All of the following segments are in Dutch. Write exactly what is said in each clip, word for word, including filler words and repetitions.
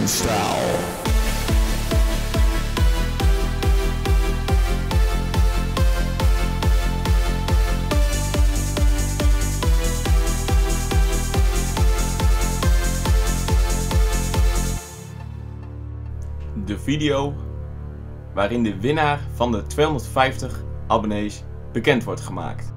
style. De video waarin de winnaar van de tweehonderdvijftig abonnees bekend wordt gemaakt.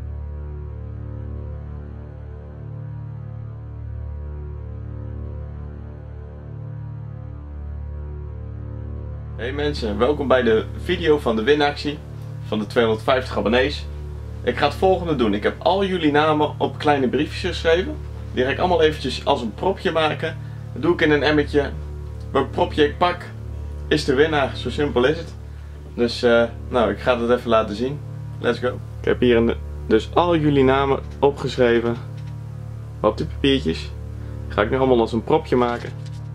Hey mensen, welkom bij de video van de winactie van de tweehonderdvijftig abonnees. Ik ga het volgende doen. Ik heb al jullie namen op kleine briefjes geschreven. Die ga ik allemaal eventjes als een propje maken. Dat doe ik in een emmertje. Welk propje ik pak is de winnaar, zo simpel is het. Dus uh, nou, ik ga het even laten zien. Let's go. Ik heb hier een, dus al jullie namen opgeschreven op de papiertjes. Ga ik nu allemaal als een propje maken.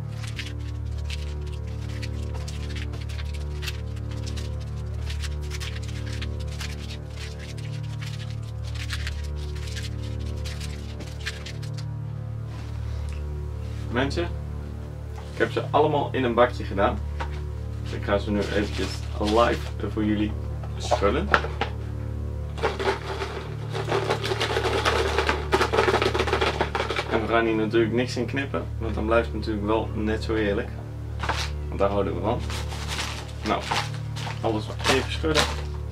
Mensen, ik heb ze allemaal in een bakje gedaan. Dus ik ga ze nu eventjes live voor jullie schudden. En we gaan hier natuurlijk niks in knippen, want dan blijft het natuurlijk wel net zo eerlijk. Want daar houden we van. Nou, alles even schudden.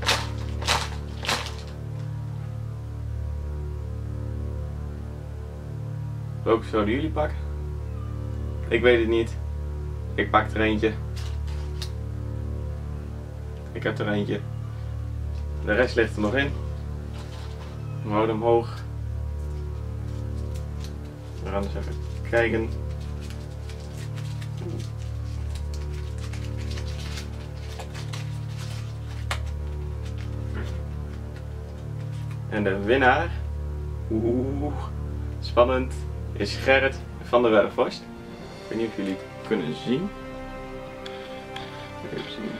Welke zouden jullie pakken? Ik weet het niet. Ik pak er eentje. Ik heb er eentje. De rest ligt er nog in. We houden hem hoog. We gaan eens even kijken. En de winnaar, oeh, spannend, is Gerrit van der Werfhorst. Ik weet niet of jullie het kunnen zien. Even zien.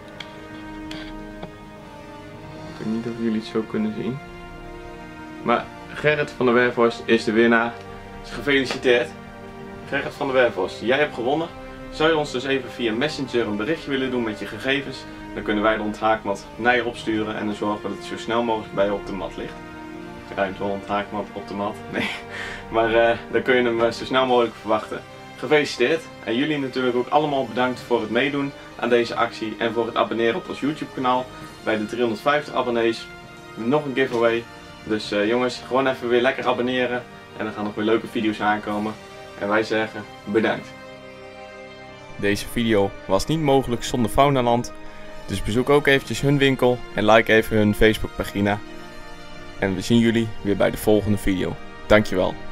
Ik weet niet of jullie het zo kunnen zien. Maar Gerrit van der Werfhorst is de winnaar. Dus gefeliciteerd. Gerrit van der Werfhorst, jij hebt gewonnen. Zou je ons dus even via Messenger een berichtje willen doen met je gegevens? Dan kunnen wij de onthaakmat naar je opsturen en dan zorgen we dat het zo snel mogelijk bij je op de mat ligt. Het ruimt wel onthaakmat op de mat. Nee. Maar uh, dan kun je hem uh, zo snel mogelijk verwachten. Gefeliciteerd. En jullie natuurlijk ook allemaal bedankt voor het meedoen aan deze actie en voor het abonneren op ons YouTube kanaal. Bij de driehonderdvijftig abonnees. Nog een giveaway. Dus uh, jongens, gewoon even weer lekker abonneren. En er gaan nog weer leuke video's aankomen. En wij zeggen bedankt. Deze video was niet mogelijk zonder Faunaland. Dus bezoek ook eventjes hun winkel en like even hun Facebookpagina. En we zien jullie weer bij de volgende video. Dankjewel.